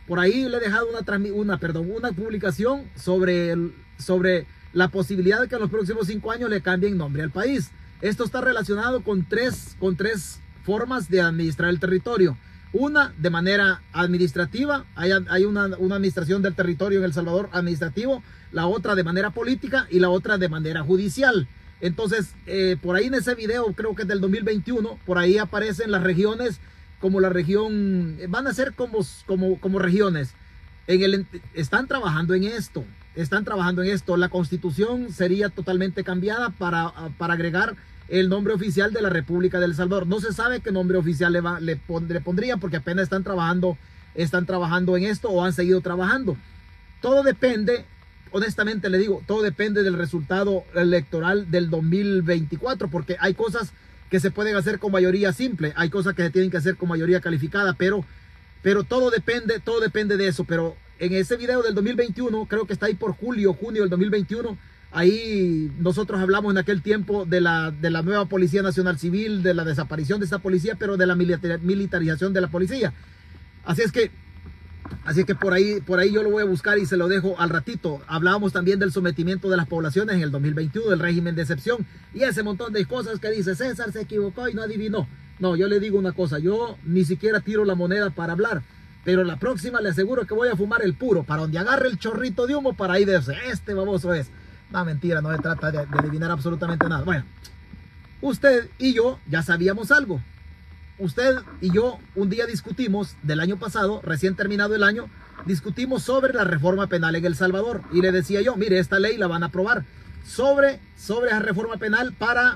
Por ahí le he dejado una publicación sobre la posibilidad de que en los próximos 5 años le cambien nombre al país. Esto está relacionado con tres formas de administrar el territorio. Una, de manera administrativa, hay una administración del territorio en El Salvador administrativo, la otra de manera política y la otra de manera judicial. Entonces, por ahí en ese video, creo que es del 2021, por ahí aparecen las regiones como la región, van a ser como regiones. Están trabajando en esto, La Constitución sería totalmente cambiada para agregar el nombre oficial de la República de El Salvador. No se sabe qué nombre oficial le pondrían, porque apenas están trabajando en esto o han seguido trabajando. Todo depende, honestamente le digo, todo depende del resultado electoral del 2024, porque hay cosas que se pueden hacer con mayoría simple, hay cosas que se tienen que hacer con mayoría calificada, pero todo depende de eso. Pero en ese video del 2021, creo que está ahí por junio del 2021, ahí nosotros hablamos en aquel tiempo de la nueva Policía Nacional Civil, de la desaparición de esa policía, pero de la militarización de la policía. Así es que por ahí yo lo voy a buscar y se lo dejo al ratito. Hablábamos también del sometimiento de las poblaciones en el 2021, del régimen de excepción y ese montón de cosas que dice César se equivocó y no adivinó. No, yo le digo una cosa, yo ni siquiera tiro la moneda para hablar, pero la próxima le aseguro que voy a fumar el puro, para donde agarre el chorrito de humo, para ahí decir, este baboso es. No, mentira, no se trata de adivinar absolutamente nada. Bueno, usted y yo ya sabíamos algo. Usted y yo un día discutimos del año pasado, recién terminado el año, discutimos sobre la reforma penal en El Salvador. Y le decía yo, mire, esta ley la van a aprobar sobre esa reforma penal para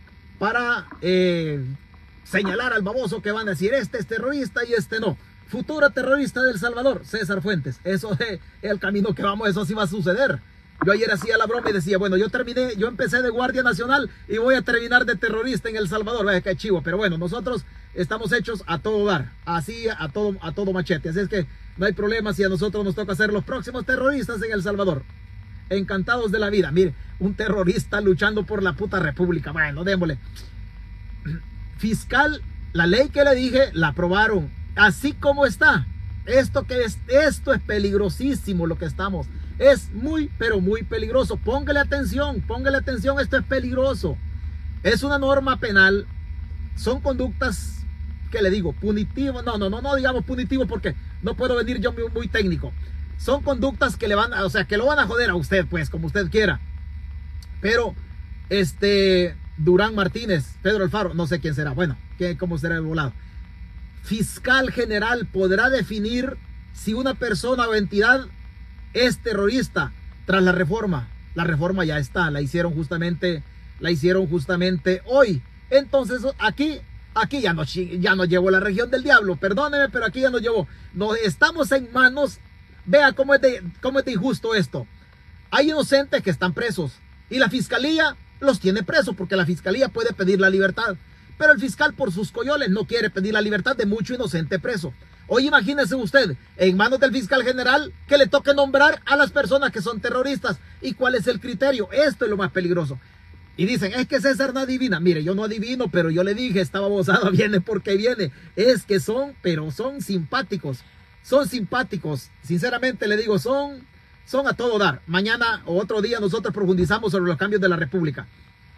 señalar al baboso que van a decir, este es terrorista y este no. Futuro terrorista de El Salvador, César Fuentes. Eso es el camino que vamos, eso sí va a suceder. Yo ayer hacía la broma y decía, bueno, yo empecé de Guardia Nacional y voy a terminar de terrorista en El Salvador. Vaya, qué chivo, pero bueno, nosotros estamos hechos a todo dar, así a todo machete. Así es que no hay problema si a nosotros nos toca ser los próximos terroristas en El Salvador. Encantados de la vida. Mire, un terrorista luchando por la puta república. Bueno, démosle. Fiscal, la ley que le dije, la aprobaron. Así como está. Esto es peligrosísimo lo que estamos. Es muy, pero muy peligroso. Póngale atención, esto es peligroso. Es una norma penal. Son conductas, ¿qué le digo? Punitivo. No digamos punitivo porque no puedo venir yo muy técnico. Son conductas que que lo van a joder a usted, pues, como usted quiera. Pero, Durán Martínez, Pedro Alfaro, no sé quién será. Bueno, ¿cómo será el volado? Fiscal general podrá definir si una persona o entidad es terrorista tras la reforma. La reforma ya está, la hicieron justamente hoy. Entonces aquí ya nos llevó la región del diablo, perdóneme, pero aquí ya nos llevó. Estamos en manos, vea cómo es de injusto esto. Hay inocentes que están presos y la fiscalía los tiene presos porque la fiscalía puede pedir la libertad. Pero el fiscal por sus coyoles no quiere pedir la libertad de mucho inocente preso. Hoy imagínese usted, en manos del fiscal general, que le toque nombrar a las personas que son terroristas. ¿Y cuál es el criterio? Esto es lo más peligroso. Y dicen, es que César no adivina. Mire, yo no adivino, pero yo le dije, esta babosada viene porque viene. Es que son simpáticos. Son simpáticos. Sinceramente le digo, son a todo dar. Mañana o otro día nosotros profundizamos sobre los cambios de la República.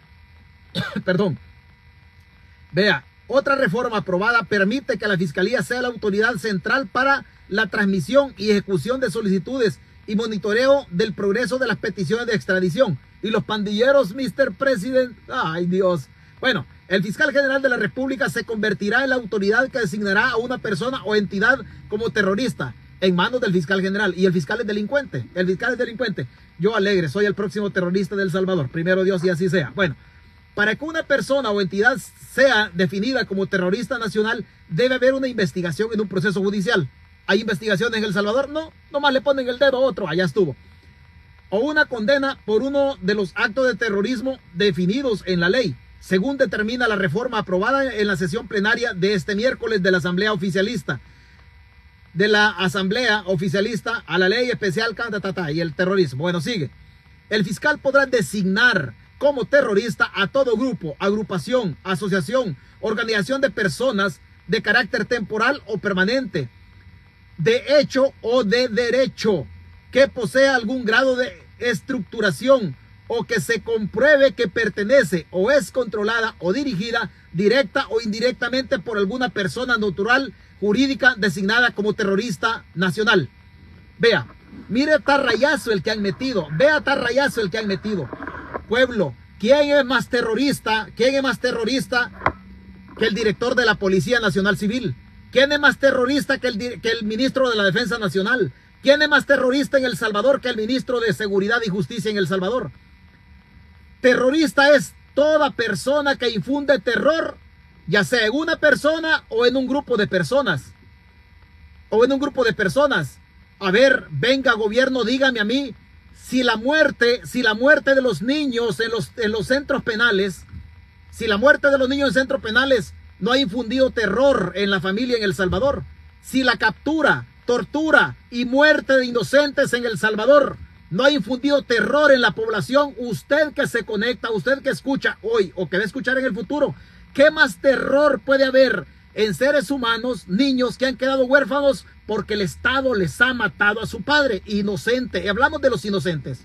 Perdón. Vea, otra reforma aprobada permite que la Fiscalía sea la autoridad central para la transmisión y ejecución de solicitudes y monitoreo del progreso de las peticiones de extradición. Y los pandilleros, Mr. President, ay Dios. Bueno, el fiscal general de la República se convertirá en la autoridad que designará a una persona o entidad como terrorista en manos del fiscal general. Y el fiscal es delincuente. Yo alegre, soy el próximo terrorista de El Salvador. Primero Dios y así sea. Bueno. Para que una persona o entidad sea definida como terrorista nacional, debe haber una investigación en un proceso judicial. ¿Hay investigaciones en El Salvador? No, nomás le ponen el dedo a otro, allá estuvo. O una condena por uno de los actos de terrorismo definidos en la ley, según determina la reforma aprobada en la sesión plenaria de este miércoles de la Asamblea Oficialista. De la Asamblea Oficialista a la Ley Especial y el terrorismo. Bueno, sigue. El fiscal podrá designar como terrorista a todo grupo, agrupación, asociación, organización de personas de carácter temporal o permanente de hecho o de derecho, que posea algún grado de estructuración o que se compruebe que pertenece o es controlada o dirigida directa o indirectamente por alguna persona natural jurídica designada como terrorista nacional. Vea, mire tarrayazo el que han metido, vea tarrayazo el que han metido. Pueblo, ¿quién es más terrorista? ¿Quién es más terrorista que el director de la Policía Nacional Civil? ¿Quién es más terrorista que el ministro de la Defensa Nacional? ¿Quién es más terrorista en El Salvador que el ministro de Seguridad y Justicia en El Salvador? Terrorista es toda persona que infunde terror, ya sea en una persona o en un grupo de personas. A ver, venga gobierno, dígame a mí, si la muerte de los niños en los centros penales, no ha infundido terror en la familia en El Salvador, si la captura, tortura y muerte de inocentes en El Salvador no ha infundido terror en la población, usted que se conecta, usted que escucha hoy o que va a escuchar en el futuro, ¿qué más terror puede haber en seres humanos, niños que han quedado huérfanos porque el Estado les ha matado a su padre inocente? Y hablamos de los inocentes.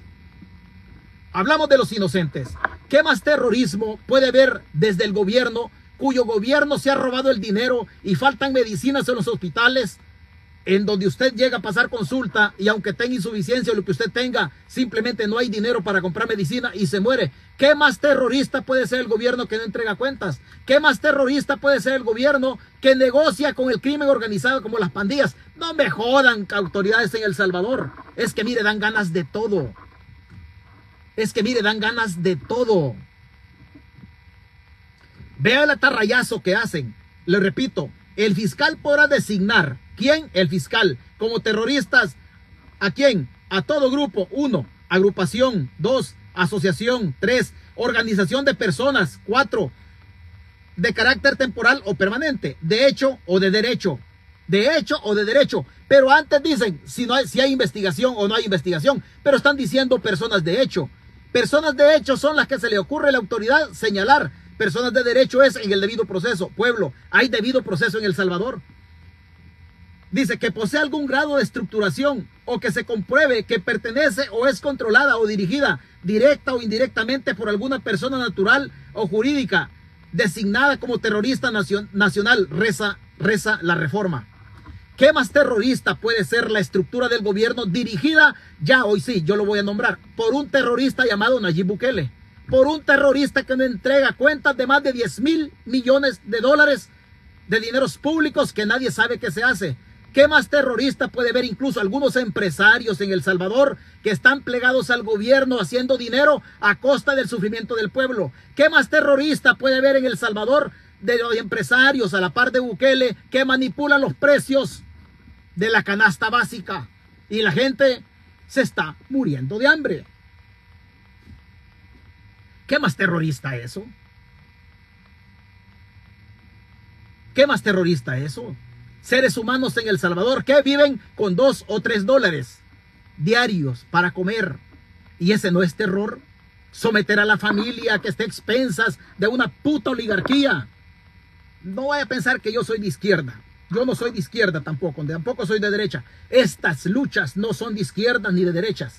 ¿Qué más terrorismo puede haber desde el gobierno, cuyo gobierno se ha robado el dinero y faltan medicinas en los hospitales, en donde usted llega a pasar consulta y aunque tenga insuficiencia o lo que usted tenga, simplemente no hay dinero para comprar medicina y se muere? ¿Qué más terrorista puede ser el gobierno que no entrega cuentas? ¿Qué más terrorista puede ser el gobierno que negocia con el crimen organizado como las pandillas? No me jodan, autoridades en El Salvador. Es que mire, dan ganas de todo. Vea el atarrayazo que hacen. Le repito, el fiscal podrá designar. ¿Quién? El fiscal. Como terroristas. ¿A quién? A todo grupo. 1. Agrupación. 2. Asociación. 3. Organización de personas. 4. De carácter temporal o permanente. De hecho o de derecho. Pero antes dicen si hay investigación o no hay investigación. Pero están diciendo personas de hecho. Personas de hecho son las que se le ocurre a la autoridad señalar. Personas de derecho es en el debido proceso. Pueblo, ¿hay debido proceso en El Salvador? Dice que posee algún grado de estructuración o que se compruebe que pertenece o es controlada o dirigida directa o indirectamente por alguna persona natural o jurídica designada como terrorista nacional, reza la reforma. ¿Qué más terrorista puede ser la estructura del gobierno dirigida, ya hoy sí, yo lo voy a nombrar, por un terrorista llamado Nayib Bukele? Por un terrorista que no entrega cuentas de más de 10,000 millones de dólares de dineros públicos que nadie sabe qué se hace. ¿Qué más terrorista puede haber? Incluso algunos empresarios en El Salvador que están plegados al gobierno haciendo dinero a costa del sufrimiento del pueblo. ¿Qué más terrorista puede haber en El Salvador de los empresarios a la par de Bukele que manipulan los precios de la canasta básica y la gente se está muriendo de hambre? ¿Qué más terrorista eso? Seres humanos en El Salvador que viven con $2 o $3 diarios para comer. ¿Y ese no es terror? Someter a la familia que esté a expensas de una puta oligarquía. No vaya a pensar que yo soy de izquierda. Yo no soy de izquierda tampoco soy de derecha. Estas luchas no son de izquierdas ni de derechas.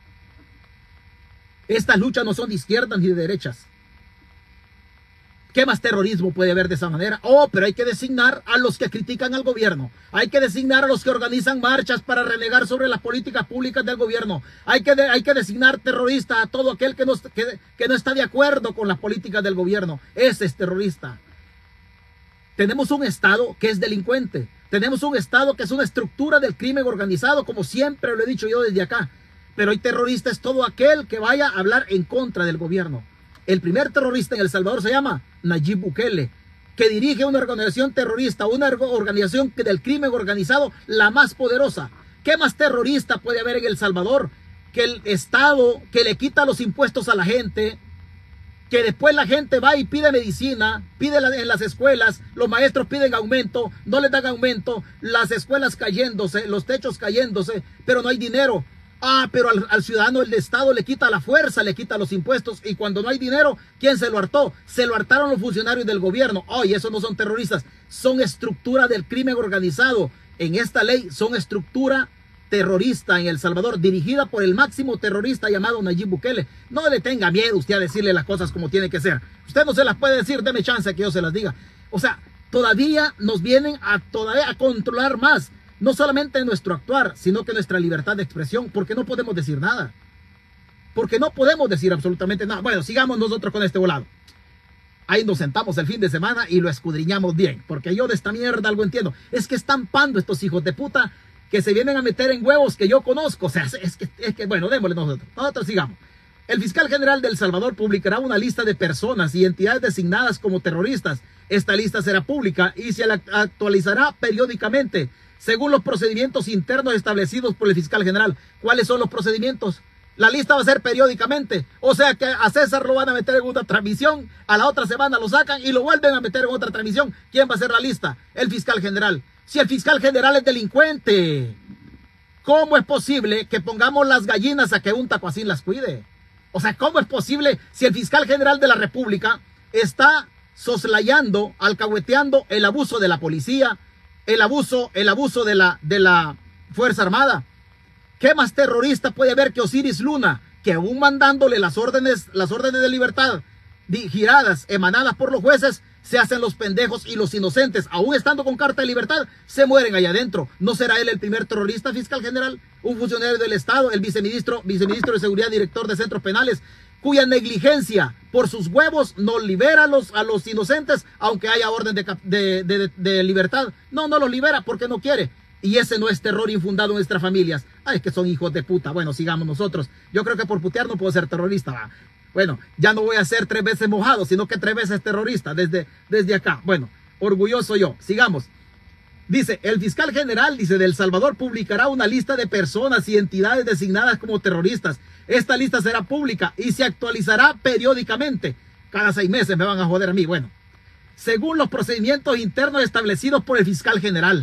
¿Qué más terrorismo puede haber de esa manera? Pero hay que designar a los que critican al gobierno. Hay que designar a los que organizan marchas para renegar sobre las políticas públicas del gobierno. Hay que designar terrorista a todo aquel que no está de acuerdo con las políticas del gobierno. Ese es terrorista. Tenemos un Estado que es delincuente. Tenemos un Estado que es una estructura del crimen organizado, como siempre lo he dicho yo desde acá. Pero hay terrorista es todo aquel que vaya a hablar en contra del gobierno. El primer terrorista en El Salvador se llama Nayib Bukele, que dirige una organización terrorista, una organización del crimen organizado, la más poderosa. ¿Qué más terrorista puede haber en El Salvador que el Estado que le quita los impuestos a la gente, que después la gente va y pide medicina, pide en las escuelas, los maestros piden aumento, no les dan aumento, las escuelas cayéndose, los techos cayéndose, pero no hay dinero? Pero al ciudadano el Estado le quita la fuerza, le quita los impuestos, y cuando no hay dinero, ¿quién se lo hartó? Se lo hartaron los funcionarios del gobierno. Y esos no son terroristas, son estructura del crimen organizado en esta ley son estructura terrorista en El Salvador, dirigida por el máximo terrorista llamado Nayib Bukele. No le tenga miedo usted a decirle las cosas como tiene que ser. Usted no se las puede decir, deme chance que yo se las diga. O sea, todavía nos vienen a controlar más, no solamente nuestro actuar, sino que nuestra libertad de expresión, porque no podemos decir nada. Porque no podemos decir absolutamente nada. Bueno, sigamos nosotros con este volado. Ahí nos sentamos el fin de semana y lo escudriñamos bien, porque yo de esta mierda algo entiendo. Es que están pando estos hijos de puta que se vienen a meter en huevos que yo conozco. O sea, es que bueno, démosle nosotros sigamos. El fiscal general de El Salvador publicará una lista de personas y entidades designadas como terroristas. Esta lista será pública y se actualizará periódicamente según los procedimientos internos establecidos por el fiscal general. ¿Cuáles son los procedimientos? La lista va a ser periódicamente. O sea que a César lo van a meter en una transmisión, a la otra semana lo sacan y lo vuelven a meter en otra transmisión. ¿Quién va a hacer la lista? El fiscal general. Si el fiscal general es delincuente, ¿cómo es posible que pongamos las gallinas a que un tacuacín las cuide? O sea, ¿cómo es posible si el fiscal general de la República está soslayando, alcahueteando el abuso de la policía, el abuso de la Fuerza Armada? ¿Qué más terrorista puede haber que Osiris Luna, que aún mandándole las órdenes de libertad giradas, emanadas por los jueces, se hacen los pendejos y los inocentes, aún estando con carta de libertad, se mueren allá adentro? ¿No será él el primer terrorista, fiscal general? Un funcionario del Estado, el viceministro de Seguridad, director de centros penales, cuya negligencia por sus huevos no libera a los inocentes, aunque haya orden de libertad. No los libera porque no quiere. Y ese no es terror infundado en nuestras familias. Ay, es que son hijos de puta. Bueno, sigamos nosotros. Yo creo que por putear no puedo ser terrorista, ¿va? Bueno, ya no voy a ser 3 veces mojado, sino que 3 veces terrorista desde acá. Bueno, orgulloso yo. Sigamos. Dice, el fiscal general, de El Salvador publicará una lista de personas y entidades designadas como terroristas. Esta lista será pública y se actualizará periódicamente. Cada 6 meses me van a joder a mí. Bueno, según los procedimientos internos establecidos por el fiscal general.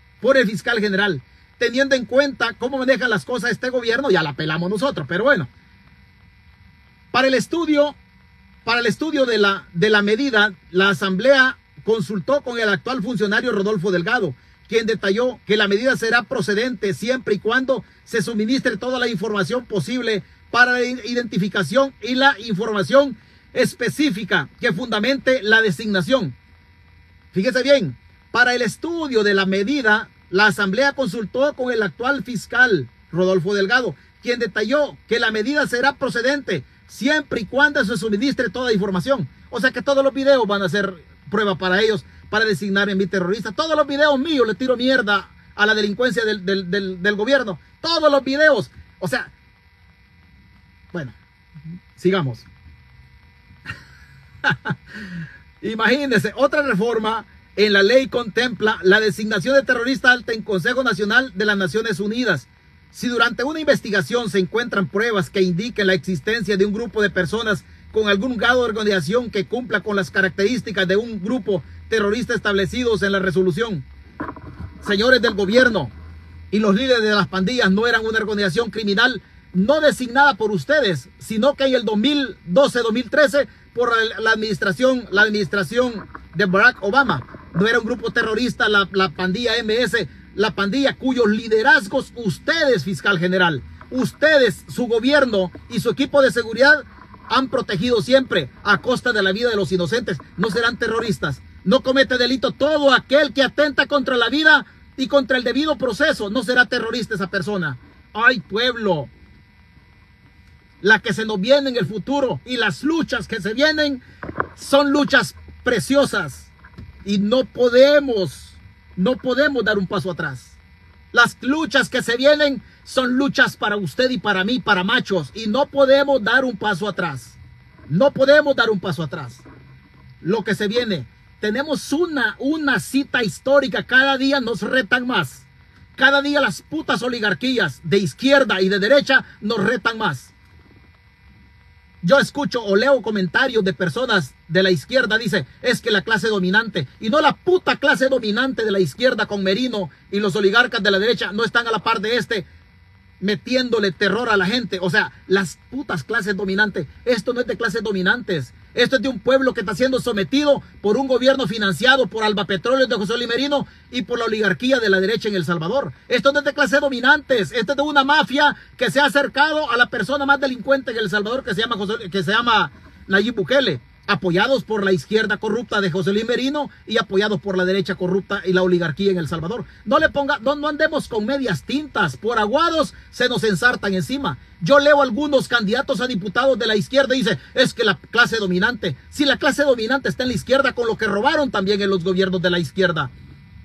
Teniendo en cuenta cómo manejan las cosas este gobierno, ya la pelamos nosotros, pero bueno. Para el estudio de la medida, la Asamblea consultó con el actual funcionario Rodolfo Delgado, quien detalló que la medida será procedente siempre y cuando se suministre toda la información posible para la identificación y la información específica que fundamente la designación. Fíjese bien, para el estudio de la medida, la Asamblea consultó con el actual fiscal Rodolfo Delgado, quien detalló que la medida será procedente siempre y cuando se suministre toda la información. O sea que todos los videos van a ser prueba para ellos, para designar en mi terrorista. Todos los videos míos le tiro mierda a la delincuencia del gobierno. Todos los videos. O sea, bueno, sigamos. Imagínense, otra reforma en la ley contempla la designación de terrorista alta en Consejo Nacional de las Naciones Unidas. Si durante una investigación se encuentran pruebas que indiquen la existencia de un grupo de personas con algún grado de organización que cumpla con las características de un grupo terrorista establecidos en la resolución. Señores del gobierno y los líderes de las pandillas no eran una organización criminal no designada por ustedes, sino que en el 2012-2013 por la administración de Barack Obama. No era un grupo terrorista la pandilla MS, la pandilla cuyos liderazgos ustedes, fiscal general, ustedes, su gobierno y su equipo de seguridad han protegido siempre a costa de la vida de los inocentes. No serán terroristas. No comete delito todo aquel que atenta contra la vida y contra el debido proceso. No será terrorista esa persona. ¡Ay, pueblo! La que se nos viene en el futuro y las luchas que se vienen son luchas preciosas y no podemos dar un paso atrás. Las luchas que se vienen son luchas para usted y para mí, para machos, y no podemos dar un paso atrás. No podemos dar un paso atrás. Lo que se viene, tenemos una cita histórica. Cada día nos retan más. Cada día las putas oligarquías de izquierda y de derecha nos retan más. Yo escucho o leo comentarios de personas de la izquierda, dice, es que la clase dominante, y no la puta clase dominante de la izquierda con Merino y los oligarcas de la derecha no están a la par de metiéndole terror a la gente. O sea, las putas clases dominantes, esto no es de clases dominantes, Esto es de un pueblo que está siendo sometido por un gobierno financiado por Alba Petróleos de José Oli Merino y por la oligarquía de la derecha en El Salvador. Esto no es de clase dominantes, esto es de una mafia que se ha acercado a la persona más delincuente en El Salvador, que se llama Nayib Bukele, apoyados por la izquierda corrupta de José Luis Merino y apoyados por la derecha corrupta y la oligarquía en El Salvador. No andemos con medias tintas, por aguados se nos ensartan encima. Yo leo algunos candidatos a diputados de la izquierda y dice, es que la clase dominante, si la clase dominante está en la izquierda con lo que robaron también en los gobiernos de la izquierda.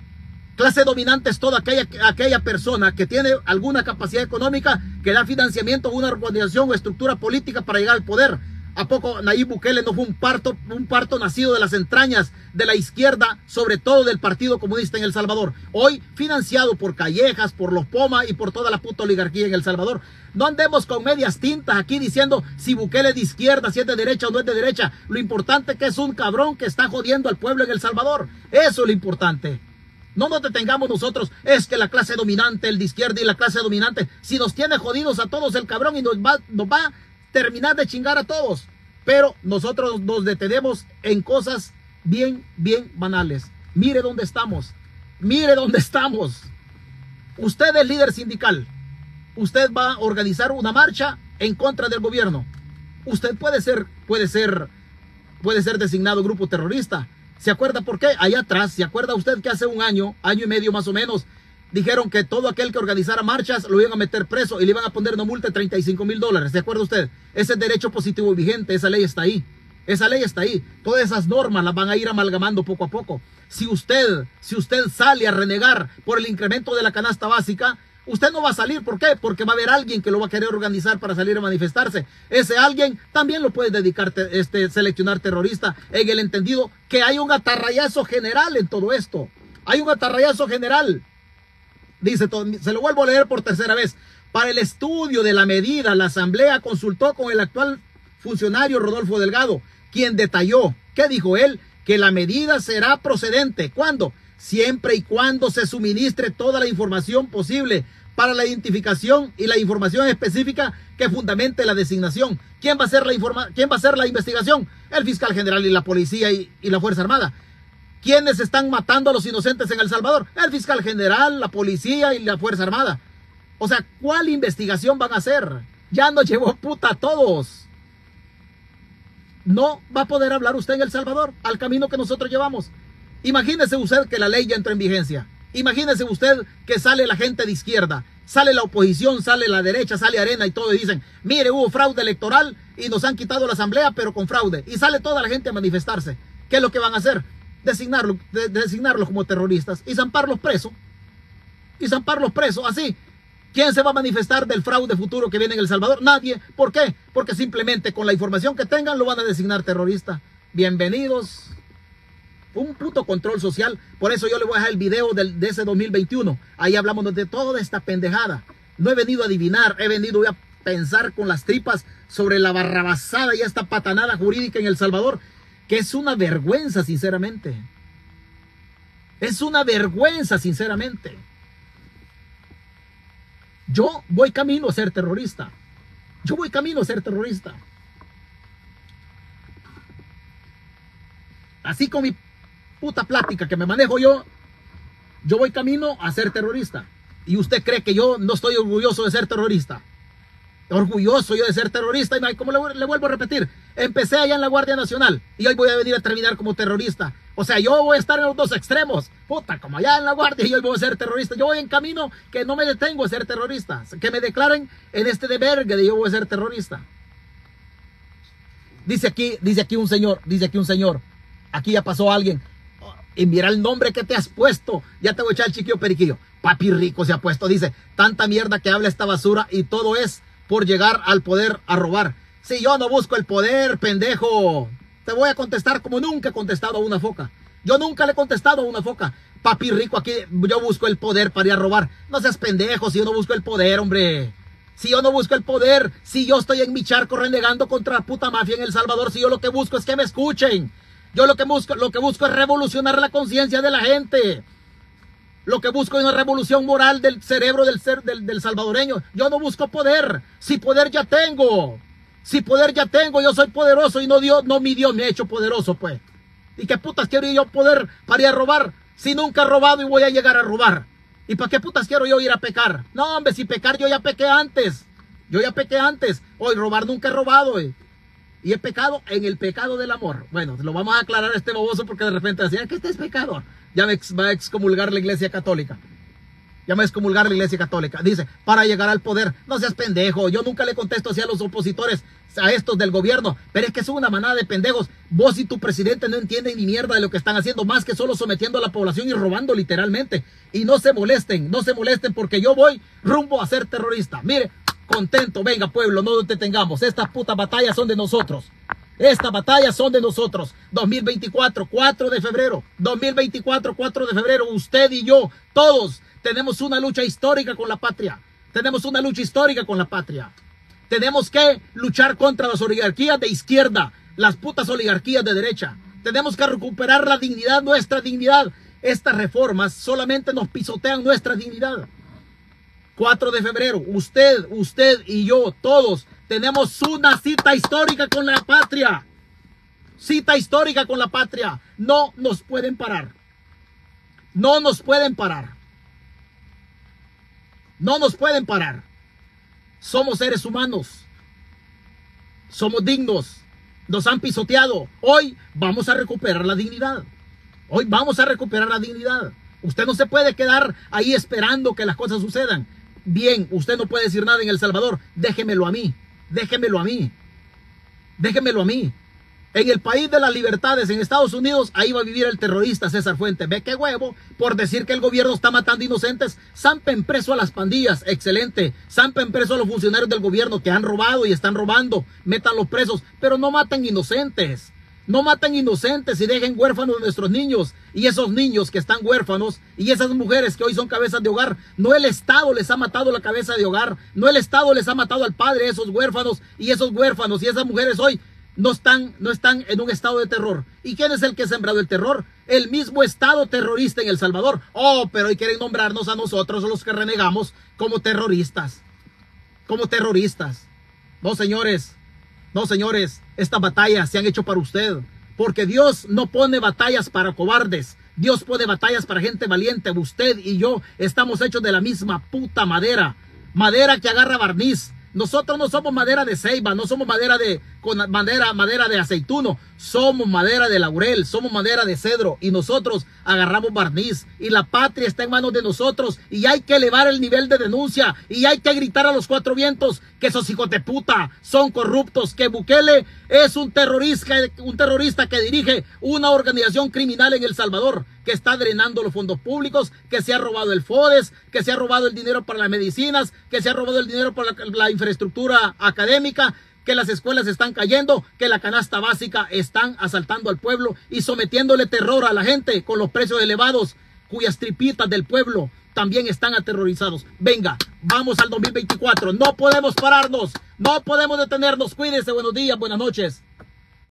Clase dominante es toda aquella persona que tiene alguna capacidad económica, que da financiamiento a una organización o estructura política para llegar al poder. ¿A poco Nayib Bukele no fue un parto nacido de las entrañas de la izquierda, sobre todo del Partido Comunista en El Salvador? Hoy financiado por Callejas, por los Poma y por toda la puta oligarquía en El Salvador. No andemos con medias tintas aquí diciendo si Bukele es de izquierda, si es de derecha o no es de derecha. Lo importante es que es un cabrón que está jodiendo al pueblo en El Salvador. Eso es lo importante. No nos detengamos nosotros, es que la clase dominante, el de izquierda y la clase dominante, si nos tiene jodidos a todos el cabrón y nos va terminar de chingar a todos. Pero nosotros nos detenemos en cosas bien banales. Mire dónde estamos. Mire dónde estamos. Usted es líder sindical. Usted va a organizar una marcha en contra del gobierno. Usted puede ser designado grupo terrorista. ¿Se acuerda por qué? Allá atrás, ¿se acuerda usted que hace un año y medio más o menos, dijeron que todo aquel que organizara marchas lo iban a meter preso y le iban a poner una multa de $35,000? ¿Se acuerda usted? Ese es derecho positivo y vigente, esa ley está ahí. Esa ley está ahí. Todas esas normas las van a ir amalgamando poco a poco. Si usted sale a renegar por el incremento de la canasta básica, usted no va a salir. ¿Por qué? Porque va a haber alguien que lo va a querer organizar para salir a manifestarse. Ese alguien también lo puede seleccionar terrorista, en el entendido que hay un atarrayazo general en todo esto. Hay un atarrayazo general. Dice, se lo vuelvo a leer por tercera vez. Para el estudio de la medida, la Asamblea consultó con el actual funcionario Rodolfo Delgado, quien detalló, ¿qué dijo él? Que la medida será procedente. ¿Cuándo? Siempre y cuando se suministre toda la información posible para la identificación y la información específica que fundamente la designación. ¿Quién va a hacer la investigación? El fiscal general y la policía y la Fuerza Armada. ¿Quiénes están matando a los inocentes en El Salvador? El fiscal general, la policía y la Fuerza Armada. O sea, ¿cuál investigación van a hacer? Ya nos llevó puta a todos. No va a poder hablar usted en El Salvador al camino que nosotros llevamos. Imagínese usted que la ley ya entró en vigencia. Imagínese usted que sale la gente de izquierda, sale la oposición, sale la derecha, sale Arena y todo y dicen, mire, hubo fraude electoral y nos han quitado la asamblea pero con fraude. Y sale toda la gente a manifestarse. ¿Qué es lo que van a hacer? Designarlos como terroristas y zamparlos presos. Así. ¿Quién se va a manifestar del fraude futuro que viene en El Salvador? Nadie. ¿Por qué? Porque simplemente con la información que tengan lo van a designar terrorista. Bienvenidos. Un puto control social. Por eso yo le voy a dejar el video de ese 2021. Ahí hablamos de toda esta pendejada. No he venido a adivinar, he venido a pensar con las tripas sobre la barrabasada y esta patanada jurídica en El Salvador, que es una vergüenza, sinceramente. Es una vergüenza, sinceramente. Yo voy camino a ser terrorista. Así con mi puta plática que me manejo yo voy camino a ser terrorista. ¿Y usted cree que yo no estoy orgulloso de ser terrorista? Orgulloso yo de ser terrorista. Y como le vuelvo a repetir, empecé allá en la Guardia Nacional y hoy voy a venir a terminar como terrorista. O sea, yo voy a estar en los dos extremos. Puta, como allá en la Guardia y hoy voy a ser terrorista. Yo voy en camino que no me detengo a ser terrorista. Que me declaren en este debergue de yo voy a ser terrorista. Dice aquí un señor. Aquí ya pasó alguien. Y mira el nombre que te has puesto. Ya te voy a echar el chiquillo periquillo. Papi Rico se ha puesto. Dice, tanta mierda que habla esta basura y todo es por llegar al poder a robar. Si yo no busco el poder, pendejo. Te voy a contestar como nunca he contestado a una foca. Yo nunca le he contestado a una foca. Papi Rico, aquí yo busco el poder para ir a robar. No seas pendejo, si yo no busco el poder, hombre. Si yo no busco el poder, si yo estoy en mi charco renegando contra la puta mafia en El Salvador, si yo lo que busco es que me escuchen. Yo lo que busco es revolucionar la conciencia de la gente. Lo que busco es una revolución moral del cerebro del salvadoreño. Yo no busco poder. Si poder ya tengo. Si poder ya tengo, yo soy poderoso y no Dios, no mi Dios me ha hecho poderoso, pues. ¿Y qué putas quiero yo poder para ir a robar si nunca he robado y voy a llegar a robar? ¿Y para qué putas quiero yo ir a pecar? No, hombre, si pecar yo ya pequé antes. Yo ya pequé antes. Hoy robar nunca he robado, Y he pecado en el pecado del amor. Bueno, lo vamos a aclarar a este baboso porque de repente decía que este es pecador. Ya me va a excomulgar la Iglesia Católica. Ya me va a excomulgar la Iglesia Católica. Dice, para llegar al poder. No seas pendejo. Yo nunca le contesto así a los opositores, a estos del gobierno. Pero es que son una manada de pendejos. Vos y tu presidente no entienden ni mierda de lo que están haciendo, más que solo sometiendo a la población y robando literalmente. Y no se molesten porque yo voy rumbo a ser terrorista. Mire, contento, venga pueblo, no te tengamos. Estas putas batallas son de nosotros. Estas batallas son de nosotros. 2024, 4 de febrero. 2024, 4 de febrero. Usted y yo, todos, tenemos una lucha histórica con la patria. Tenemos una lucha histórica con la patria. Tenemos que luchar contra las oligarquías de izquierda, las putas oligarquías de derecha. Tenemos que recuperar la dignidad, nuestra dignidad. Estas reformas solamente nos pisotean nuestra dignidad. 4 de febrero, usted y yo, todos, tenemos una cita histórica con la patria. Cita histórica con la patria. No nos pueden parar. No nos pueden parar. No nos pueden parar. Somos seres humanos. Somos dignos. Nos han pisoteado. Hoy vamos a recuperar la dignidad. Hoy vamos a recuperar la dignidad. Usted no se puede quedar ahí esperando que las cosas sucedan. Bien, usted no puede decir nada en El Salvador. Déjemelo a mí. Déjemelo a mí. Déjemelo a mí. En el país de las libertades, en Estados Unidos, ahí va a vivir el terrorista César Fuentes. Ve qué huevo, por decir que el gobierno está matando inocentes. Zampen preso a las pandillas, excelente. Zampen preso a los funcionarios del gobierno que han robado y están robando. Métanlos presos, pero no maten inocentes. No maten inocentes y dejen huérfanos a nuestros niños. Y esos niños que están huérfanos y esas mujeres que hoy son cabezas de hogar, no el Estado les ha matado la cabeza de hogar. No el Estado les ha matado al padre de esos huérfanos y esas mujeres hoy no están en un estado de terror. ¿Y quién es el que ha sembrado el terror? El mismo Estado terrorista en El Salvador. Oh, pero hoy quieren nombrarnos a nosotros, los que renegamos, como terroristas. Como terroristas. No, señores. No, señores. Estas batallas se han hecho para usted. Porque Dios no pone batallas para cobardes. Dios pone batallas para gente valiente. Usted y yo estamos hechos de la misma puta madera. Madera que agarra barniz. Nosotros no somos madera de ceiba, no somos madera de aceituno, somos madera de laurel, somos madera de cedro y nosotros agarramos barniz y la patria está en manos de nosotros y hay que elevar el nivel de denuncia y hay que gritar a los cuatro vientos que esos hijos de puta son corruptos, que Bukele es un terrorista que dirige una organización criminal en El Salvador, que está drenando los fondos públicos, que se ha robado el FODES, que se ha robado el dinero para las medicinas, que se ha robado el dinero para la infraestructura académica, que las escuelas están cayendo, que la canasta básica están asaltando al pueblo y sometiéndole terror a la gente con los precios elevados, cuyas tripitas del pueblo también están aterrorizados. Venga, vamos al 2024. No podemos pararnos, no podemos detenernos. Cuídense, buenos días, buenas noches.